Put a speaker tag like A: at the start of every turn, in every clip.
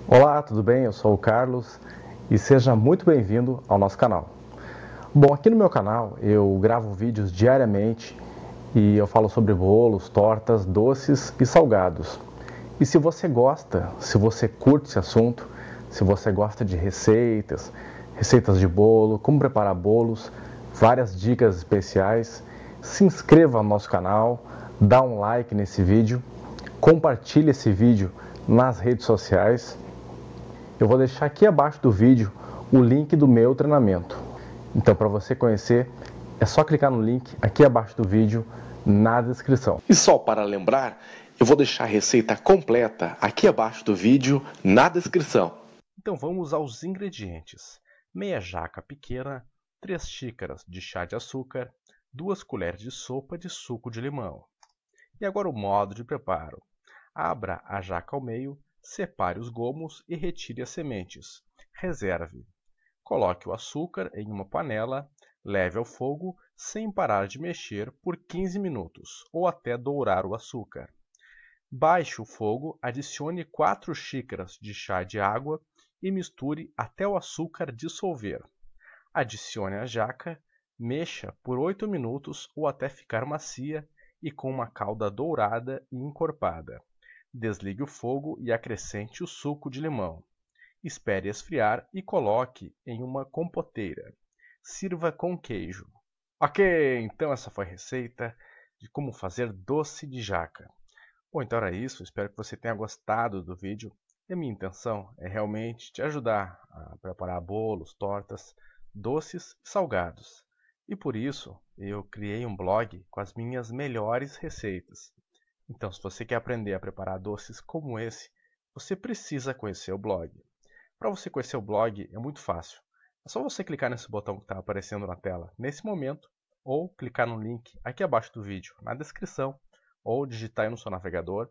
A: Olá, tudo bem? Eu sou o Carlos e seja muito bem-vindo ao nosso canal. Bom, aqui no meu canal eu gravo vídeos diariamente e eu falo sobre bolos, tortas, doces e salgados. E se você gosta, se você curte esse assunto, se você gosta de receitas de bolo, como preparar bolos, várias dicas especiais, se inscreva no nosso canal, dá um like nesse vídeo, compartilhe esse vídeo nas redes sociais. Eu vou deixar aqui abaixo do vídeo o link do meu treinamento. Então, para você conhecer, é só clicar no link aqui abaixo do vídeo, na descrição.
B: E só para lembrar, eu vou deixar a receita completa aqui abaixo do vídeo, na descrição.
C: Então vamos aos ingredientes. Meia jaca pequena, 3 xícaras de chá de açúcar, 2 colheres de sopa de suco de limão. E agora o modo de preparo. Abra a jaca ao meio, separe os gomos e retire as sementes. Reserve. Coloque o açúcar em uma panela, leve ao fogo sem parar de mexer por 15 minutos ou até dourar o açúcar. Baixe o fogo, adicione 4 xícaras de chá de água e misture até o açúcar dissolver. Adicione a jaca, mexa por 8 minutos ou até ficar macia e com uma calda dourada e encorpada. Desligue o fogo e acrescente o suco de limão. Espere esfriar e coloque em uma compoteira. Sirva com queijo. Ok, então essa foi a receita de como fazer doce de jaca. Bom, então era isso. Espero que você tenha gostado do vídeo. E a minha intenção é realmente te ajudar a preparar bolos, tortas, doces e salgados. E por isso eu criei um blog com as minhas melhores receitas. Então, se você quer aprender a preparar doces como esse, você precisa conhecer o blog. Para você conhecer o blog é muito fácil. É só você clicar nesse botão que está aparecendo na tela nesse momento, ou clicar no link aqui abaixo do vídeo, na descrição, ou digitar aí no seu navegador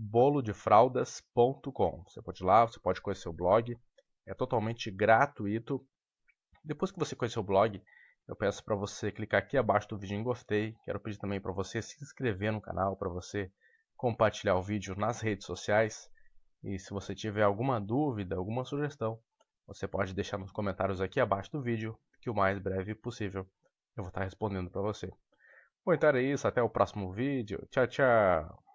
C: bolodefraldas.com. Você pode ir lá, você pode conhecer o blog, é totalmente gratuito. Depois que você conhecer o blog, eu peço para você clicar aqui abaixo do vídeo em gostei. Quero pedir também para você se inscrever no canal, para você compartilhar o vídeo nas redes sociais. E se você tiver alguma dúvida, alguma sugestão, você pode deixar nos comentários aqui abaixo do vídeo, que o mais breve possível eu vou estar respondendo para você. Bom, então é isso, até o próximo vídeo. Tchau, tchau!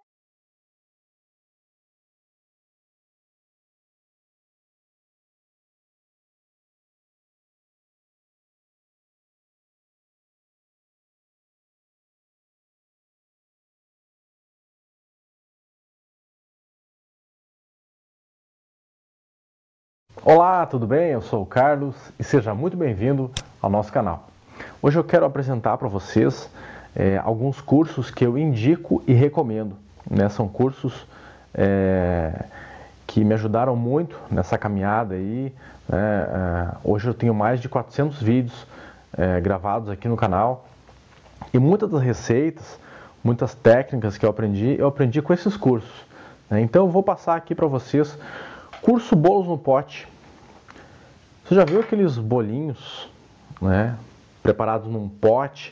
A: Olá, tudo bem? Eu sou o Carlos e seja muito bem-vindo ao nosso canal. Hoje eu quero apresentar para vocês alguns cursos que eu indico e recomendo. São cursos que me ajudaram muito nessa caminhada aí. Hoje eu tenho mais de 400 vídeos gravados aqui no canal e muitas das receitas, muitas técnicas que eu aprendi com esses cursos. Então eu vou passar aqui para vocês curso Bolos no Pote. Você já viu aqueles bolinhos, preparados num pote?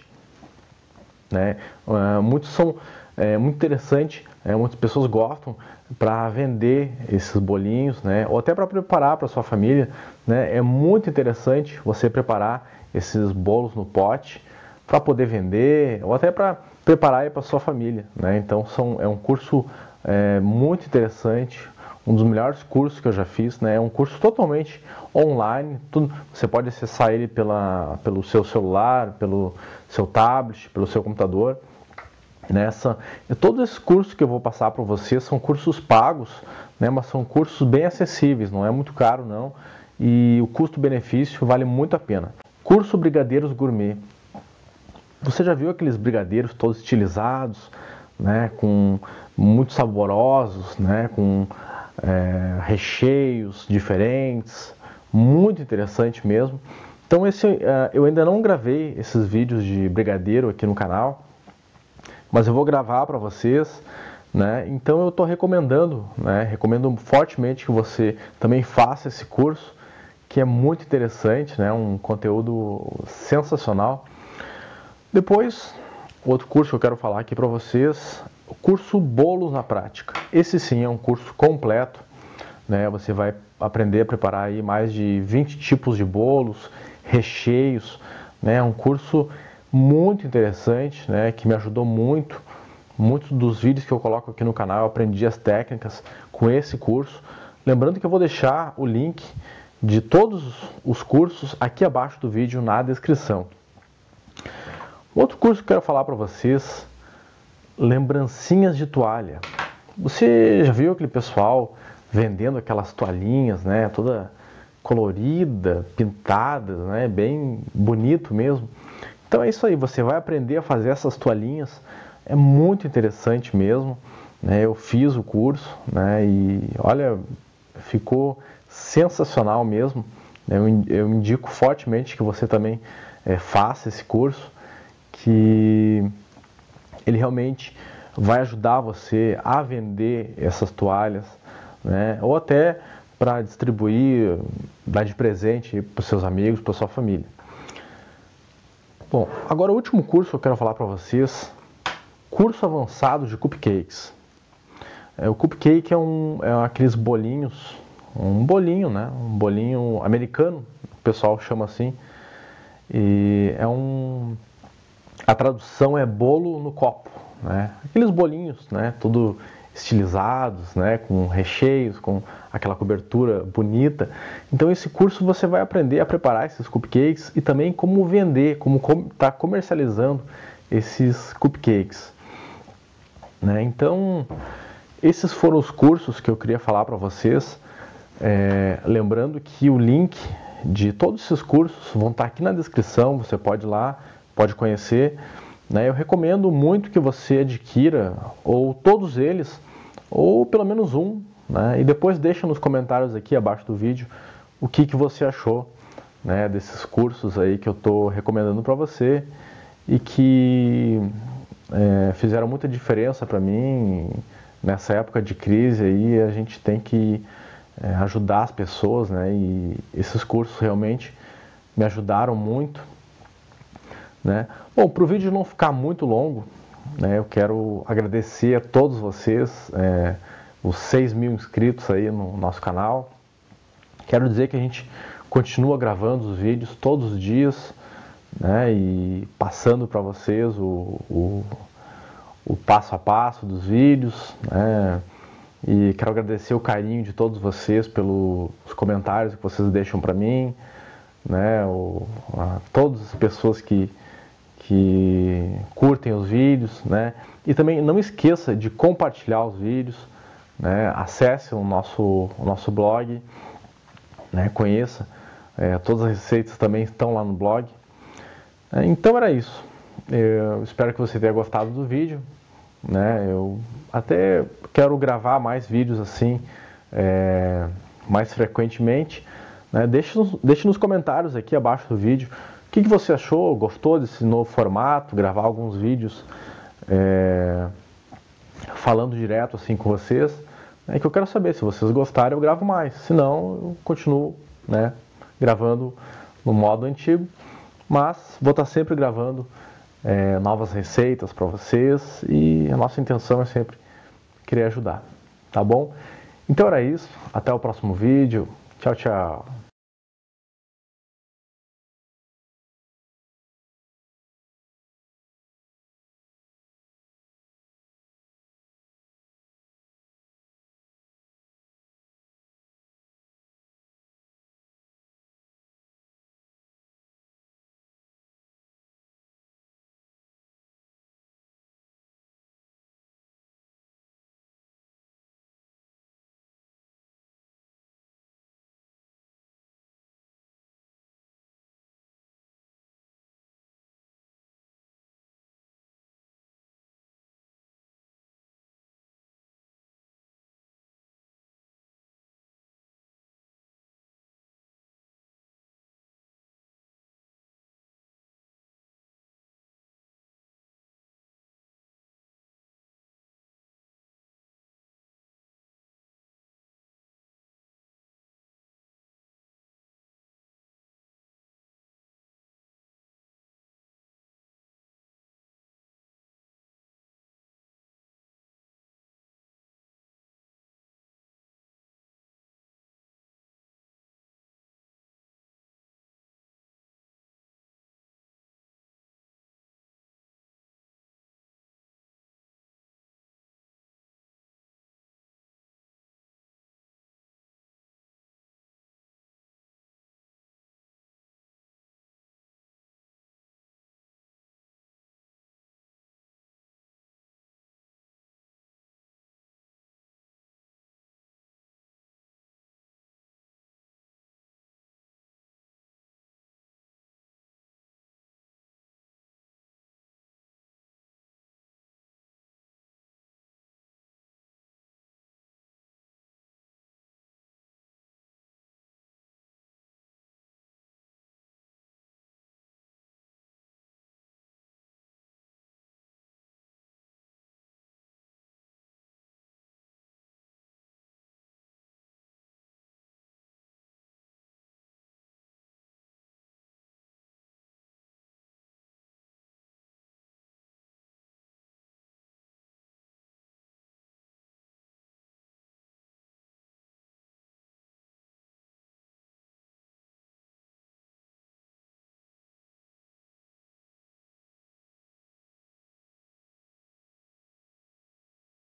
A: Muitos são muito interessantes, muitas pessoas gostam para vender esses bolinhos, ou até para preparar para sua família. É muito interessante você preparar esses bolos no pote para poder vender ou até para preparar para sua família. Então é um curso muito interessante. Um dos melhores cursos que eu já fiz, é um curso totalmente online. Você pode acessar ele pelo seu celular, pelo seu tablet, pelo seu computador. Todos esses cursos que eu vou passar para vocês são cursos pagos, mas são cursos bem acessíveis, não é muito caro não, e o custo-benefício vale muito a pena. Curso Brigadeiros Gourmet. Você já viu aqueles brigadeiros todos estilizados, com muito saborosos, com recheios diferentes, muito interessante mesmo. Então eu ainda não gravei esses vídeos de brigadeiro aqui no canal, mas eu vou gravar para vocês, Então eu estou recomendando, recomendo fortemente que você também faça esse curso, que é muito interessante, um conteúdo sensacional. Depois, outro curso que eu quero falar aqui para vocês, o curso Bolos na Prática. Esse sim é um curso completo, né? Você vai aprender a preparar aí mais de 20 tipos de bolos, recheios, né? É um curso muito interessante, né? Que me ajudou muito. Muitos dos vídeos que eu coloco aqui no canal eu aprendi as técnicas com esse curso. Lembrando que eu vou deixar o link de todos os cursos aqui abaixo do vídeo na descrição. Outro curso que eu quero falar para vocês, lembrancinhas de toalha. Você já viu aquele pessoal vendendo aquelas toalhinhas, né, toda colorida, pintadas, né, bem bonito mesmo. Então é isso aí, você vai aprender a fazer essas toalhinhas, é muito interessante mesmo, né, eu fiz o curso, né, e olha, ficou sensacional mesmo, eu indico fortemente que você também faça esse curso, que ele realmente vai ajudar você a vender essas toalhas, né? Ou até para distribuir, dar de presente para os seus amigos, para a sua família. Bom, agora o último curso que eu quero falar para vocês, curso avançado de cupcakes. O cupcake é aqueles bolinhos, um bolinho, né? Um bolinho americano, o pessoal chama assim, e a tradução é bolo no copo, né? Aqueles bolinhos, né? Tudo estilizados, né? Com recheios, com aquela cobertura bonita. Então esse curso você vai aprender a preparar esses cupcakes e também como vender, como tá comercializando esses cupcakes, né? Então esses foram os cursos que eu queria falar para vocês. Lembrando que o link de todos esses cursos vão estar aqui na descrição, você pode ir lá, pode conhecer, né? Eu recomendo muito que você adquira ou todos eles, ou pelo menos um, né? E depois deixa nos comentários aqui abaixo do vídeo o que você achou, né, desses cursos aí que eu estou recomendando para você e que fizeram muita diferença para mim nessa época de crise aí. A gente tem que ajudar as pessoas, né? E esses cursos realmente me ajudaram muito, né? Bom, para o vídeo não ficar muito longo, né, eu quero agradecer a todos vocês, os 6.000 inscritos aí no nosso canal. Quero dizer que a gente continua gravando os vídeos todos os dias, né, e passando para vocês o passo a passo dos vídeos, né, e quero agradecer o carinho de todos vocês pelos comentários que vocês deixam para mim, né, a todas as pessoas que curtem os vídeos, né? E também não esqueça de compartilhar os vídeos, né? Acesse o nosso blog, né? Conheça, todas as receitas também estão lá no blog. Então era isso. Eu espero que você tenha gostado do vídeo, né? Eu até quero gravar mais vídeos assim, mais frequentemente, né? Deixe nos comentários aqui abaixo do vídeo o que você achou, gostou desse novo formato, gravar alguns vídeos falando direto assim com vocês, né, que eu quero saber. Se vocês gostarem eu gravo mais, se não eu continuo, né, gravando no modo antigo, mas vou estar sempre gravando novas receitas para vocês e a nossa intenção é sempre querer ajudar, tá bom? Então era isso, até o próximo vídeo, tchau, tchau!